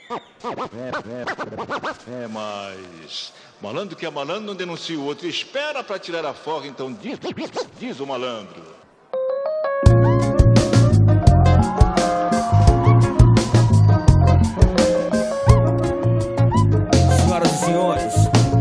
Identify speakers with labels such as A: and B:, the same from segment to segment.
A: Mas malandro que é malandro não denuncia o outro, espera pra tirar a folga, então diz o malandro.
B: Senhoras e senhores,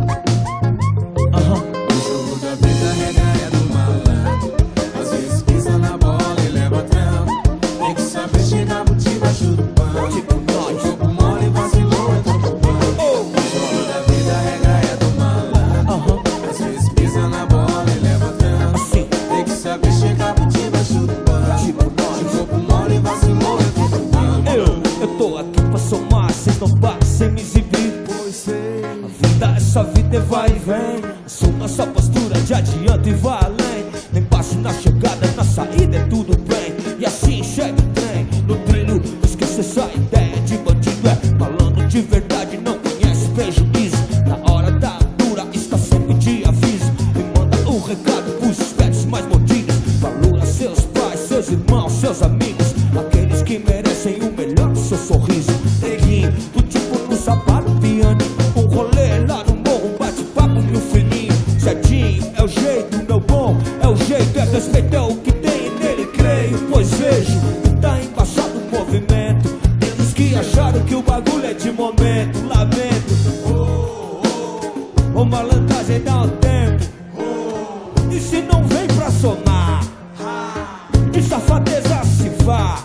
C: O jogo da vida, a regra é do malandro. Às vezes pisa na bola e leva trampo. Tem que saber chegar pro time ajudando.
B: tipo nós.
C: Jogo mole, vacilou, é todo bando. O jogo da vida, a regra é do malandro. Às vezes pisa na bola e leva trampo.
B: Assim.
C: Tem que saber chegar pro time ajudando.
B: Tipo nós.
C: Jogo mole, vacilou, é todo bando.
B: Eu tô aqui pra somar, cês não parecem me exibir.
C: Pois sei.
B: A vida, essa vida é vai e vem. Assuma sua postura de adiante e vá além. Nem passo na chegada, na saída é tudo bem. E assim chega o trem, no trilho. Esquece essa ideia de bandido, é malandro de verdade, não conhece prejuízo. Na hora da dura, está sempre de aviso. E manda um recado pros espertos mais mordidos. Valora seus pais, seus irmãos, seus amigos, aqueles que merecem o melhor do seu sorriso. Neguinho, do tipo no sapato, piano, um rolê lá no morro, bate-papo no fininho. Certinho, é o jeito, meu bom, é o jeito, é respeito, é o que tem nele, creio. Pois vejo que tá embaixado o movimento. Temos que acharam que o bagulho é de momento. Lamento, ô malandragem dá um tempo. E se não vem pra somar, de safadeza se vá,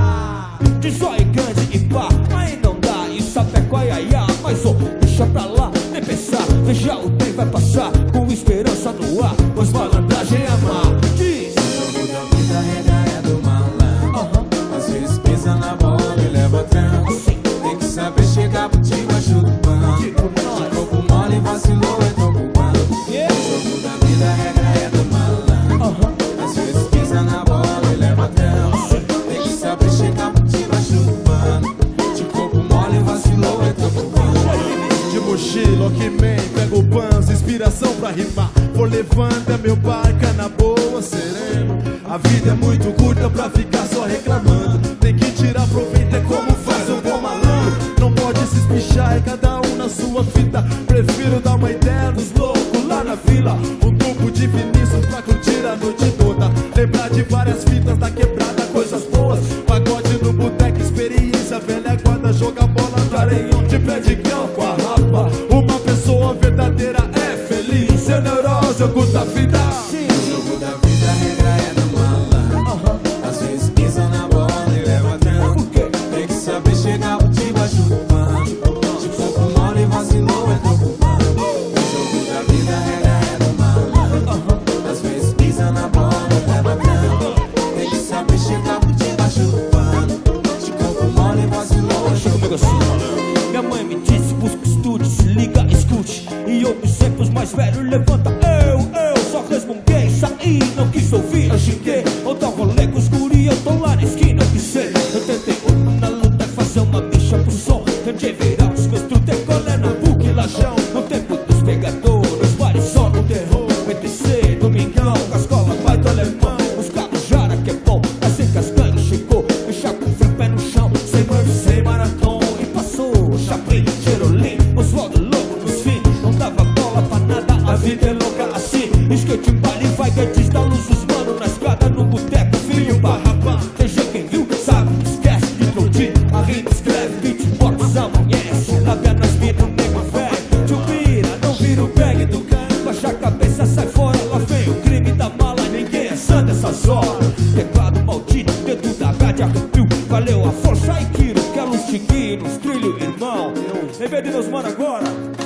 B: de zóio grande e pá. Aí não dá, isso até coiaiá. Mas ô, deixa pra lá, nem pensar. Veja o trem vai passar, com esperança no ar, pois malandragem é amar. Diz.
C: O jogo da vida, a regra é do malandro. Às vezes pisa na bola e leva trampo.
B: Assim.
C: Tem que saber chegar pro time ajudando.
B: Tipo nós.
C: De corpo mole, vacilou, é todo bando.
B: Yeah.
C: O jogo da vida, a regra é do malandro. Às vezes pisa na bola e leva trampo.
B: Assim.
C: Tem que saber chegar pro time ajudando. De corpo mole, vacilou, é todo bando.
D: De mochila, Walkman, pego banzo, inspiração pra rimar. Vou levando, é meu barca na boa, sereno. A vida é muito curta pra ficar só reclamando. Tem que tirar proveito, é como faz um bom malandro. Não pode se espichar, é cada um na sua fita. Prefiro dar uma ideia nos loucos lá na vila. Um grupo de Vinícius pra curtir a noite toda. Lembrar de várias fitas da quebrada, coisas boas. Pagode no boteco, experiência velha guarda. Joga bola no areião de pé de campo, a rapa. Uma pessoa verdadeira é feliz. Sem neurose, eu curto a vida.
C: O jogo da vida, a regra é do malandro. Às vezes pisa na bola e leva trampo. Tem que saber chegar pro time ajudando. De corpo mole, vacilou, é todo bando. O jogo da vida, a regra é do malandro. Às vezes pisa na bola e leva trampo. Tem que saber chegar pro time ajudando. De corpo mole, vacilou, é
B: Chega
C: todo
B: comigo assim. Minha mãe me disse, busca estude, se liga, escute. E outros sempre mais velhos levanta. Eu só resmunguei, saí, não quis ouvir, eu xinguei. Ou dá um rolê com os guri, eu tô lá na esquina, eu que sei. Eu tentei na luta fazer uma bicha pro som. Tentei virar os meus trutecolé na PUC, lajão. No tempo dos pegadores, vale só no terror. PTC, domingão, com a escola vai do alemão. Os carros jara que é bom, assim que as gangues chegou. Deixar com frio, pé no chão, sem mercy, maratão. E passou, Chaplin, Cherolim, Oswaldo Lobo nos fins. Não dava bola pra nada, a vida é louca assim. Skate, baile, vai, guedes, dá luz os mano na escada, no boteco, filho, barrapá. Tem gente quem viu, sabe, esquece de trotir. A rima escreve, beatbox, amanhece. Labia nas minas, o nego velho. Tio mira, não vira o bag do cara. Baixa a cabeça, sai fora, lá vem o crime da mala. Ninguém é sã nessas horas. Teclado maldito, dedo da grade, arrepio. Valeu a força e quiro, quero os chiquinos, trilho, irmão. Em vez de meus mano agora,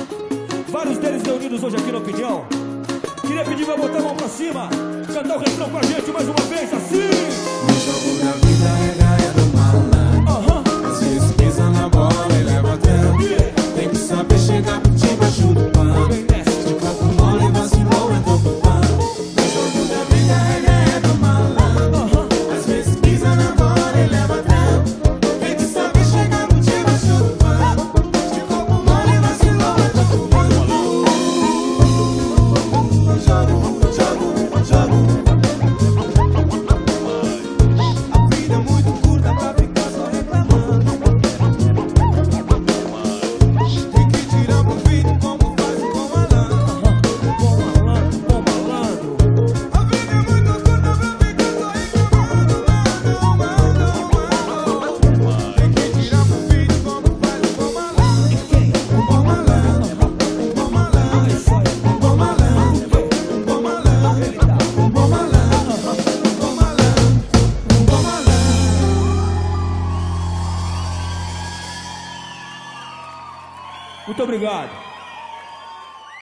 B: vários deles reunidos hoje aqui na opinião. Queria pedir pra botar a mão pra cima, cantar o refrão com a gente mais uma vez, assim.
C: O jogo da vida, a regra é do malandro. Às vezes pisa na bola e leva tempo. Tem que saber chegar pro time ajudando.
B: Vem nessa.
C: De corpo mole, vacilou, é todo bando. O jogo da vida, a regra é do malandro. Às vezes pisa na bola e leva tempo. Tem que saber chegar pro time ajudando. De corpo mole, vacilou, é todo bando. Jogo. A vida é muito
B: Muito obrigado.